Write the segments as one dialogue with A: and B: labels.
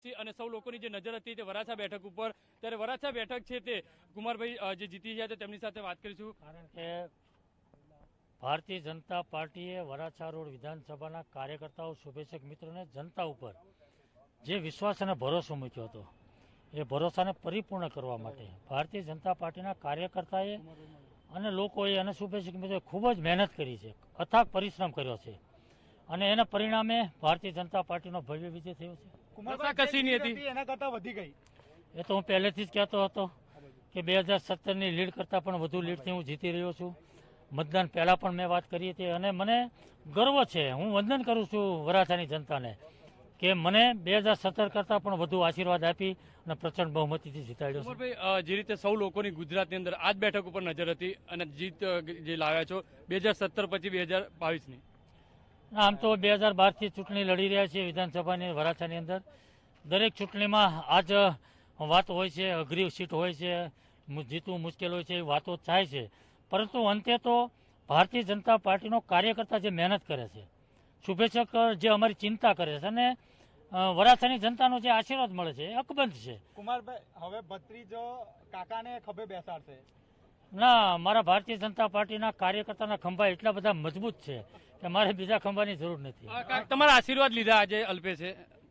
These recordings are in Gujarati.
A: અને સૌ લોકોની જે નજર હતી તે વરાછા બેઠક ઉપર, ત્યારે વરાછા બેઠક છે તે કુમારભાઈ જે જીતી ગયા છે તેમની સાથે વાત કરીશું.
B: કારણ કે ભારતીય જનતા પાર્ટીએ વરાછા રોડ વિધાનસભાના કાર્યકર્તાઓ, શુભેચ્છક મિત્રોને જનતા ઉપર જે વિશ્વાસ અને ભરોસો મૂક્યો હતો એ ભરોસાને પરિપૂર્ણ કરવા માટે ભારતીય જનતા પાર્ટીના કાર્યકર્તાએ અને લોકોએ અને શુભેચ્છક મિત્રોએ ખૂબ જ મહેનત કરી છે, અથાગ પરિશ્રમ કર્યો છે અને એના પરિણામે ભારતીય જનતા પાર્ટીનો ભવ્ય વિજય થયો છે.
A: કસીની હતી
C: એના કરતા વધી ગઈ.
B: એ તો હું પહેલેથી જ કહેતો હતો કે 2017ની લીડ કરતાં પણ વધુ લીડથી હું જીતી રહ્યો છું. મતદાન પહેલાં પણ મેં વાત કરી હતી અને મને ગર્વ છે. હું વંદન કરું છું વરાછાની જનતાને કે મને 2017 કરતાં પણ વધુ આશીર્વાદ આપી અને પ્રચંડ બહુમતીથી જીતાડ્યો છે.
A: કુમારભાઈ, જે રીતે સૌ લોકોની ગુજરાતની અંદર આ જ બેઠક ઉપર નજર હતી અને જીત જે લાવ્યા છો 2017 પછી 2022ની,
B: આમ તો 2012થી ચૂંટણી લડી રહ્યા છીએ વિધાનસભાની વરાછાની અંદર. દરેક ચૂંટણીમાં આ જ વાતો હોય છે, અઘરી સીટ હોય છે, જીતવું મુશ્કેલ હોય છે, એ વાતો થાય છે. પરંતુ અંતે તો ભારતીય જનતા પાર્ટીનો કાર્યકર્તા જે મહેનત કરે છે, શુભેચ્છક જે અમારી ચિંતા કરે છે અને વરાછાની જનતાનો જે આશીર્વાદ મળે છે એ અકબંધ છે.
C: કુમારભાઈ, હવે ભત્રીજો કાકાને ખભે બેસાડશે?
B: ના, મારા ભારતીય જનતા પાર્ટીના કાર્યકર્તાના ખંભા એટલા બધા મજબૂત છે કે મારે બીજા ખંભાની જરૂર નથી.
A: તમારા આશીર્વાદ લીધા આજે અલ્પેશે?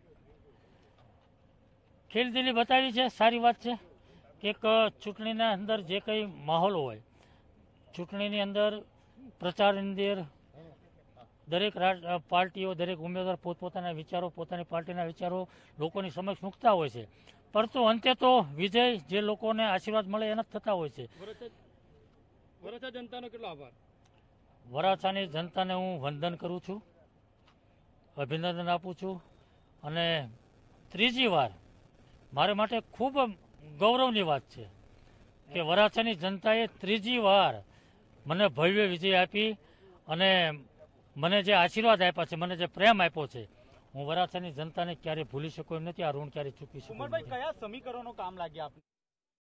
B: ખેલદિલી બતાવી છે, સારી વાત છે કે એક ચૂંટણીના અંદર જે કંઈ માહોલ હોય, ચૂંટણીની અંદર પ્રચારની અંદર દરેક પાર્ટીઓ, દરેક ઉમેદવાર પોતપોતાના વિચારો, પોતાની પાર્ટીના વિચારો લોકોની સમક્ષ મૂકતા હોય છે. પરંતુ અંતે તો વિજય જે લોકોને આશીર્વાદ મળે એના જ થતા હોય છે.
A: વરાછા જનતાનો કેટલો આભાર.
B: વરાછાની જનતાને હું વંદન કરું છું, અભિનંદન આપું છું અને ત્રીજી વાર મારા માટે ખૂબ ગૌરવની વાત છે કે વરાછાની જનતાએ ત્રીજી વાર મને ભવ્ય વિજય આપી અને મને જે આશીર્વાદ આપ્યા છે, મને જે પ્રેમ આપ્યો છે, હું વરાછાની જનતાને ક્યારેય ભૂલી શકું એમ નથી. આ ઋણ ક્યારેય ચૂકવી શકું.
C: કુમારભાઈ, કયા સમીકરણો કામ લાગ્યા આપને?